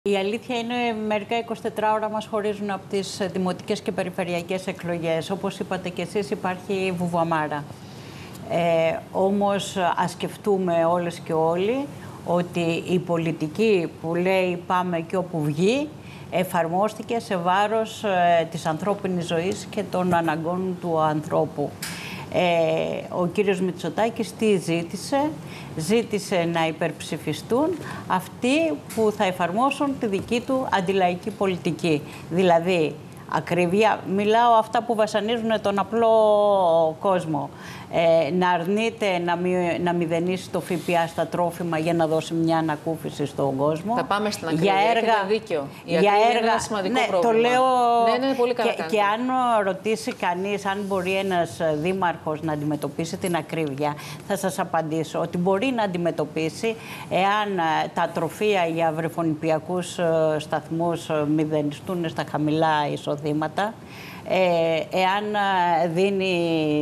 Η αλήθεια είναι μερικά 24 ώρα μας χωρίζουν από τις δημοτικές και περιφερειακές εκλογές. Όπως είπατε και εσείς, υπάρχει βουβαμάρα. Όμως ας σκεφτούμε όλες και όλοι ότι η πολιτική που λέει πάμε και όπου βγει εφαρμόστηκε σε βάρος της ανθρώπινης ζωής και των αναγκών του ανθρώπου. Ο κύριος Μητσοτάκης τι ζήτησε? Ζήτησε να υπερψηφιστούν αυτοί που θα εφαρμόσουν τη δική του αντιλαϊκή πολιτική. Δηλαδή, ακρίβεια, μιλάω αυτά που βασανίζουν τον απλό κόσμο. Να αρνείται να μηδενίσει το ΦΠΑ στα τρόφιμα για να δώσει μια ανακούφιση στον κόσμο. Θα πάμε στην ακρίβεια, έχετε δίκιο. Για έργα, είναι ένα σημαντικό ναι, πρόβλημα. Το λέω ναι, πολύ καλά και αν ρωτήσει κανείς αν μπορεί ένας δήμαρχος να αντιμετωπίσει την ακρίβεια, θα σας απαντήσω ότι μπορεί να αντιμετωπίσει εάν τα τροφεία για βρεφονιπιακούς σταθμούς μηδενιστούν στα χαμηλά εισοδήματα, εάν δίνει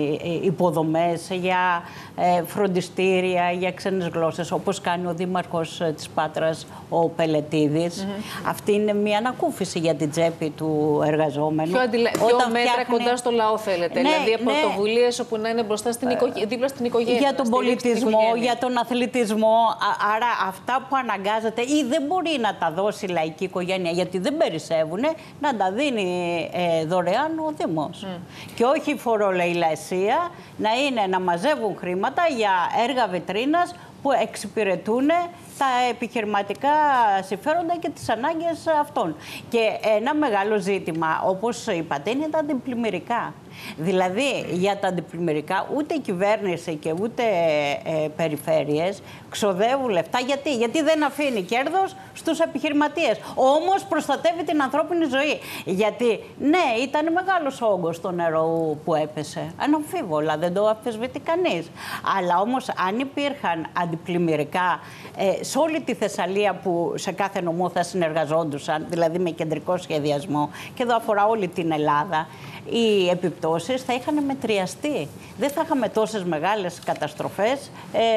υποδομές για φροντιστήρια, για ξένες γλώσσες, όπως κάνει ο Δήμαρχος της Πάτρας, ο Πελετίδης. Αυτή είναι μια ανακούφιση για την τσέπη του εργαζόμενου. Ποιο μέτρα κοντά στο λαό θέλετε, ναι, δηλαδή πρωτοβουλίες όπου να είναι μπροστά δίπλα στην οικογένεια. Για τον πολιτισμό, για τον αθλητισμό. Άρα αυτά που αναγκάζεται ή δεν μπορεί να τα δώσει η λαϊκή οικογένεια γιατί δεν περισσεύουν, να τα δίνει δωρεάν ο Δήμος. Και όχι η φορολεηλασία να είναι να μαζεύουν χρήματα για έργα βιτρίνας που εξυπηρετούν τα επιχειρηματικά συμφέροντα και τις ανάγκες αυτών. Και ένα μεγάλο ζήτημα, όπως είπατε, είναι τα αντιπλημμυρικά. Δηλαδή, για τα αντιπλημμυρικά ούτε η κυβέρνηση και ούτε περιφέρειες ξοδεύουν λεφτά. Γιατί δεν αφήνει κέρδος στους επιχειρηματίες. Όμως προστατεύει την ανθρώπινη ζωή. Γιατί, ναι, ήταν μεγάλος ο όγκος το νερό που έπεσε. Αναμφίβολα, δεν το αμφισβητεί κανείς. Αλλά όμως, αν υπήρχαν αντιπλημμυρικά σε όλη τη Θεσσαλία που σε κάθε νομό θα συνεργαζόντουσαν, δηλαδή με κεντρικό σχεδιασμό, και εδώ αφορά όλη την Ελλάδα, οι επιπτώσεις θα είχαν μετριαστεί. Δεν θα είχαμε τόσες μεγάλες καταστροφές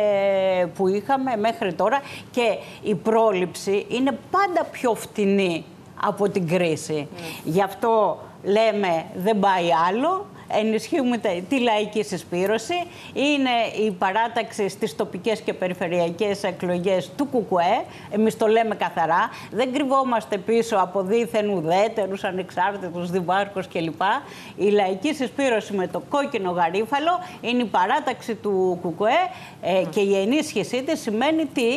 που είχαμε μέχρι τώρα και η πρόληψη είναι πάντα πιο φτηνή από την κρίση. Γι' αυτό λέμε δεν πάει άλλο. Ενισχύουμε τη λαϊκή συσπήρωση. Είναι η παράταξη στις τοπικές και περιφερειακές εκλογές του ΚΚΕ. Εμείς το λέμε καθαρά. Δεν κρυβόμαστε πίσω από δίθεν ουδέτερους, ανεξάρτητους δημάρχους κλπ. Η λαϊκή συσπήρωση με το κόκκινο γαρίφαλο είναι η παράταξη του ΚΚΕ και η ενίσχυσή της σημαίνει τι?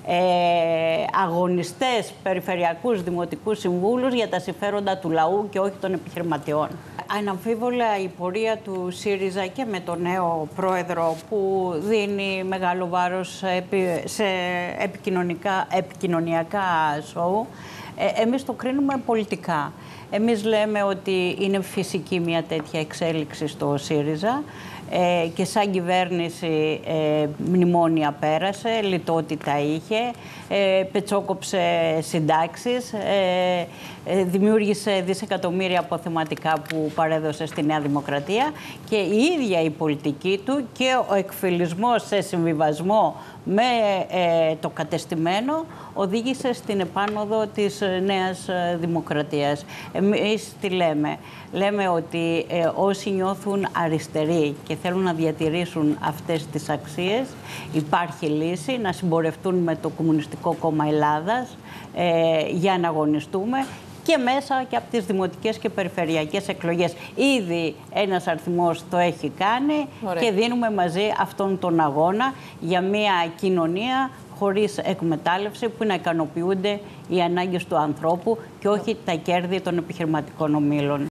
Αγωνιστές, περιφερειακούς, δημοτικούς συμβούλους για τα συμφέροντα του λαού και όχι των επιχειρηματιών. Αναμφίβολα η πορεία του ΣΥΡΙΖΑ και με τον νέο πρόεδρο που δίνει μεγάλο βάρος σε επικοινωνιακά σοου, εμείς το κρίνουμε πολιτικά. Εμείς λέμε ότι είναι φυσική μια τέτοια εξέλιξη στο ΣΥΡΙΖΑ και σαν κυβέρνηση μνημόνια πέρασε, λιτότητα είχε, πετσόκοψε συντάξεις, δημιούργησε δισεκατομμύρια αποθεματικά που παρέδωσε στη Νέα Δημοκρατία και η ίδια η πολιτική του και ο εκφυλισμός σε συμβιβασμό με το κατεστημένο οδήγησε στην επάνωδο της Νέας Δημοκρατίας. Εμείς τι λέμε? Λέμε ότι όσοι νιώθουν αριστεροί και θέλουν να διατηρήσουν αυτές τις αξίες, υπάρχει λύση να συμπορευτούν με το Κομμουνιστικό Κόμμα Ελλάδας για να αγωνιστούμε και μέσα και από τις δημοτικές και περιφερειακές εκλογές. Ήδη ένας αριθμός το έχει κάνει. Ωραία. Και δίνουμε μαζί αυτόν τον αγώνα για μια κοινωνία χωρίς εκμετάλλευση που να ικανοποιούνται οι ανάγκες του ανθρώπου και όχι τα κέρδη των επιχειρηματικών ομίλων.